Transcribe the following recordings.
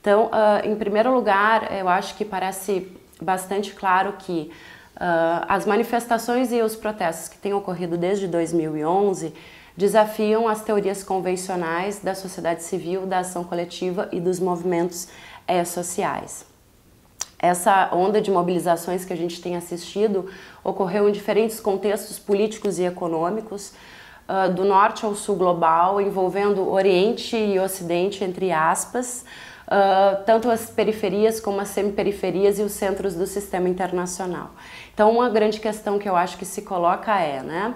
Então, em primeiro lugar, eu acho que parece bastante claro que as manifestações e os protestos que têm ocorrido desde 2011 desafiam as teorias convencionais da sociedade civil, da ação coletiva e dos movimentos sociais. Essa onda de mobilizações que a gente tem assistido ocorreu em diferentes contextos políticos e econômicos, do norte ao sul global, envolvendo Oriente e Ocidente, entre aspas, tanto as periferias como as semiperiferias e os centros do sistema internacional. Então, uma grande questão que eu acho que se coloca é, né,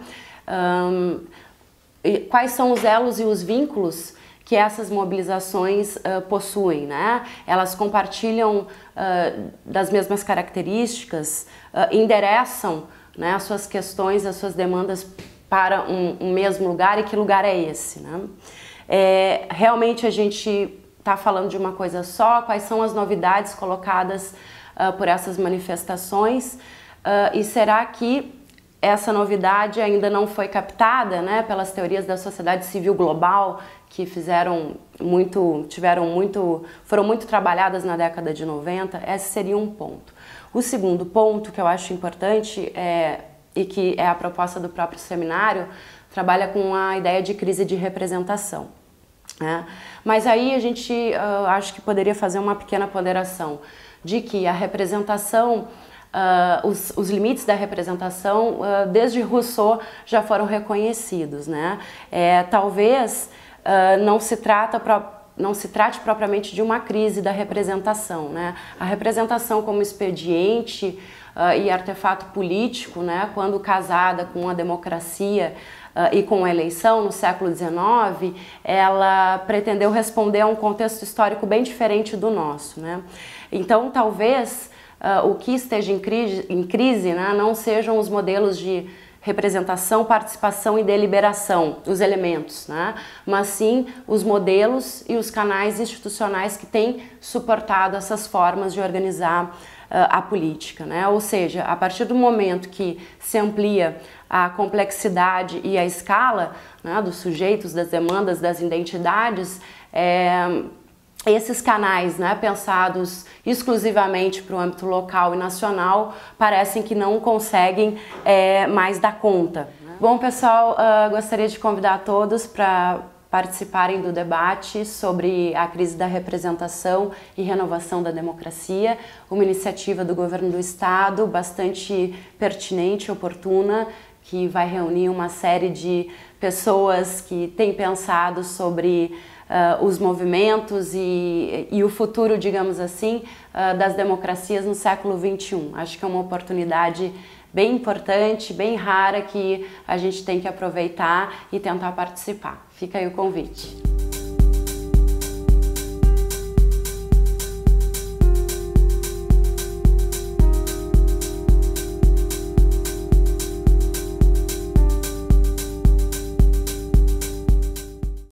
quais são os elos e os vínculos que essas mobilizações possuem, né? Elas compartilham das mesmas características, endereçam, né, as suas questões, as suas demandas para um mesmo lugar, e que lugar é esse, né? Realmente a gente está falando de uma coisa só? Quais são as novidades colocadas por essas manifestações? E será que essa novidade ainda não foi captada, né, pelas teorias da sociedade civil global, que foram muito trabalhadas na década de 90? Esse seria um ponto. O segundo ponto que eu acho importante e que é a proposta do próprio seminário, trabalha com a ideia de crise de representação, né? Mas aí a gente acho que poderia fazer uma pequena ponderação de que a representação, os limites da representação, desde Rousseau já foram reconhecidos, né? Talvez não se trate propriamente de uma crise da representação, né? A representação como expediente e artefato político, né, quando casada com a democracia e com a eleição no século XIX, ela pretendeu responder a um contexto histórico bem diferente do nosso, né? Então, talvez o que esteja em crise, né, não sejam os modelos de representação, participação e deliberação, os elementos, né? Mas sim os modelos e os canais institucionais que têm suportado essas formas de organizar a política, né? Ou seja, a partir do momento que se amplia a complexidade e a escala, né, dos sujeitos, das demandas, das identidades, esses canais, né, pensados exclusivamente para o âmbito local e nacional, parecem que não conseguem mais dar conta. Bom, pessoal, gostaria de convidar todos para participarem do debate sobre a crise da representação e renovação da democracia, uma iniciativa do governo do estado bastante pertinente e oportuna, que vai reunir uma série de pessoas que têm pensado sobre os movimentos e o futuro, digamos assim, das democracias no século XXI. Acho que é uma oportunidade bem importante, bem rara, que a gente tem que aproveitar e tentar participar. Fica aí o convite.